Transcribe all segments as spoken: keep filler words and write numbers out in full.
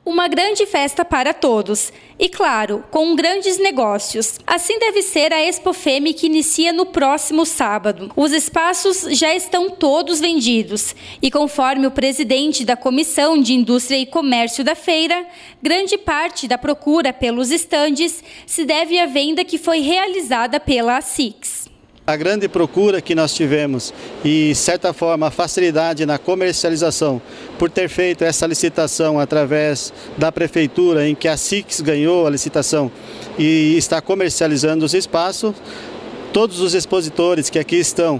Uma grande festa para todos e, claro, com grandes negócios. Assim deve ser a Expofeme, que inicia no próximo sábado. Os espaços já estão todos vendidos e, conforme o presidente da Comissão de Indústria e Comércio da feira, grande parte da procura pelos estandes se deve à venda que foi realizada pela ASICS. A grande procura que nós tivemos e, de certa forma, a facilidade na comercialização por ter feito essa licitação através da prefeitura, em que a ASICS ganhou a licitação e está comercializando os espaços, todos os expositores que aqui estão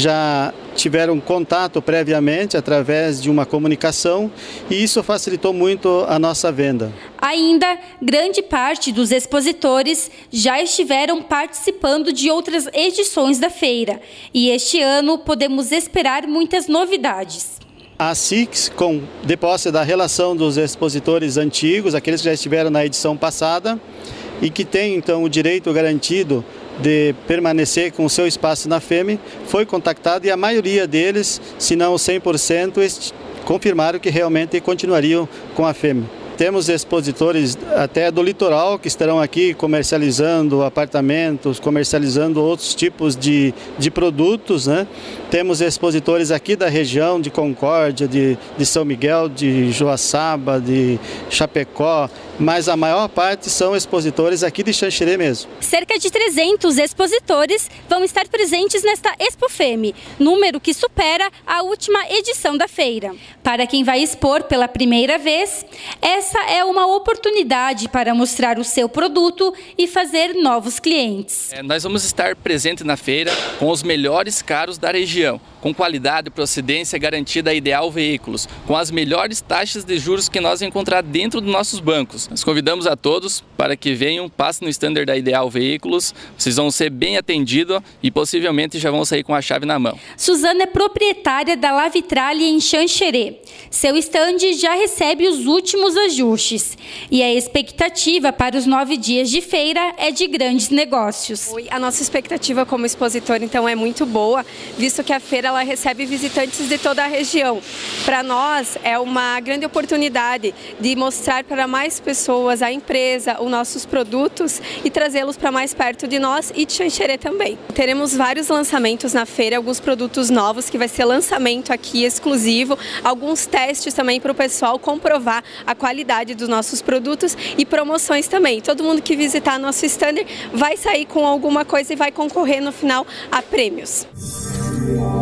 já tiveram contato previamente através de uma comunicação e isso facilitou muito a nossa venda. Ainda, grande parte dos expositores já estiveram participando de outras edições da feira e este ano podemos esperar muitas novidades. A ASICS, com de posse da relação dos expositores antigos, aqueles que já estiveram na edição passada e que têm então o direito garantido de permanecer com o seu espaço na FEME, foi contactado e a maioria deles, se não cem por cento, confirmaram que realmente continuariam com a FEME. Temos expositores até do litoral que estarão aqui comercializando apartamentos, comercializando outros tipos de, de produtos, né? Temos expositores aqui da região de Concórdia, de, de São Miguel, de Joaçaba, de Chapecó, mas a maior parte são expositores aqui de Xanxerê mesmo. Cerca de trezentos expositores vão estar presentes nesta Expofeme, número que supera a última edição da feira. Para quem vai expor pela primeira vez, essa é uma oportunidade para mostrar o seu produto e fazer novos clientes. É, nós vamos estar presentes na feira com os melhores carros da região, com qualidade e procedência garantida a Ideal Veículos, com as melhores taxas de juros que nós encontrar dentro dos nossos bancos. Nós convidamos a todos para que venham, passem no stand da Ideal Veículos, vocês vão ser bem atendidos e possivelmente já vão sair com a chave na mão. Suzana é proprietária da La Vitrale em Xanxerê. Seu stand já recebe os últimos ajustes e a expectativa para os nove dias de feira é de grandes negócios. A nossa expectativa como expositor então é muito boa, visto que a feira ela recebe visitantes de toda a região. Para nós é uma grande oportunidade de mostrar para mais pessoas a empresa, os nossos produtos e trazê-los para mais perto de nós e de Xanxerê também. Teremos vários lançamentos na feira, alguns produtos novos que vai ser lançamento aqui exclusivo, alguns testes também para o pessoal comprovar a qualidade dos nossos produtos e promoções também. Todo mundo que visitar nosso stand vai sair com alguma coisa e vai concorrer no final a prêmios.